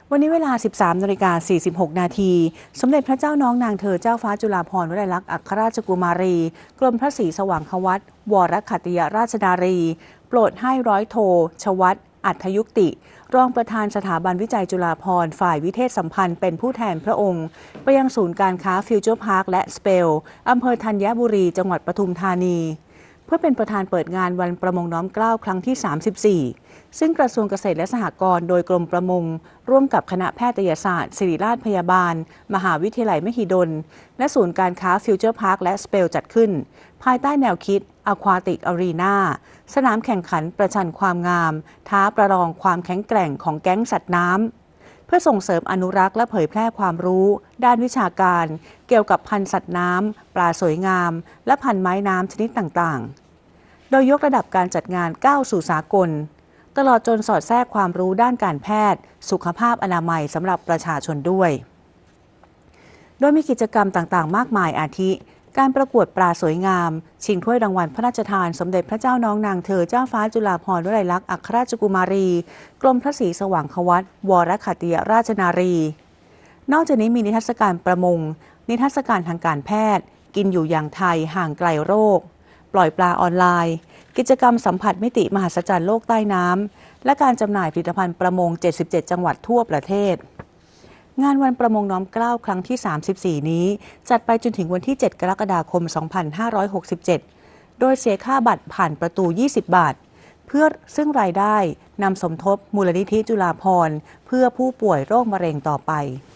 วันนี้เวลา 13:46 นาทีสมเด็จพระเจ้าน้องนางเธอเจ้าฟ้าจุฬาภรณ์วลัยลักษณ์อัครราชกุมารีกรมพระศรีสว่างควัตวรขัตติยราชนารีโปรดให้ร้อยโทชวัตอัธยุคติรองประธานสถาบันวิจัยจุฬาภรณ์ฝ่ายวิเทศสัมพันธ์เป็นผู้แทนพระองค์ไปยังศูนย์การค้าฟิวเจอร์พาร์คและสเปลอำเภอธัญบุรีจังหวัดปทุมธานีเพื่อเป็นประธานเปิดงานวันประมงน้อมเกล้าครั้งที่ 34ซึ่งกระทรวงเกษตรและสหกรณ์โดยกรมประมงร่วมกับคณะแพทยศาสตร์ศิริราชพยาบาลมหาวิทยาลัยมหิดลและศูนย์การค้าฟิวเจอร์พาร์คและสเปลจัดขึ้นภายใต้แนวคิด Aquatic Arena สนามแข่งขันประชันความงามท้าประลองความแข็งแกร่งของแก๊งสัตว์น้ำเพื่อส่งเสริมอนุรักษ์และเผยแพร่ความรู้ด้านวิชาการเกี่ยวกับพันธุ์สัตว์น้ำปลาสวยงามและพันธุ์ไม้น้ำชนิดต่างๆโดยยกระดับการจัดงานก้าวสู่สากลตลอดจนสอดแทรกความรู้ด้านการแพทย์สุขภาพอนามัยสำหรับประชาชนด้วยโดยมีกิจกรรมต่างๆมากมายอาทิการประกวดปลาสวยงามชิงถ้วยรางวัลพระราชทานสมเด็จพระเจ้าน้องนางเธอเจ้าฟ้าจุฬาภรณ์วลัยลักษณ์อัครราชกุมารีกรมพระศรีสว่างควัตวรขัตติยราชนารีนอกจากนี้มีนิทรรศการประมงนิทรรศการทางการแพทย์กินอยู่อย่างไทยห่างไกลโรคปล่อยปลาออนไลน์กิจกรรมสัมผัสมิติมหัศจรรย์โลกใต้น้ำและการจำหน่ายผลิตภัณฑ์ประมง77จังหวัดทั่วประเทศงานวันประมงน้อมเกล้าครั้งที่ 34 นี้จัดไปจนถึงวันที่ 7 กรกฎาคม 2567 โดยเสียค่าบัตรผ่านประตู 20 บาท เพื่อซึ่งรายได้นำสมทบมูลนิธิจุฬาภรณ์เพื่อผู้ป่วยโรคมะเร็งต่อไป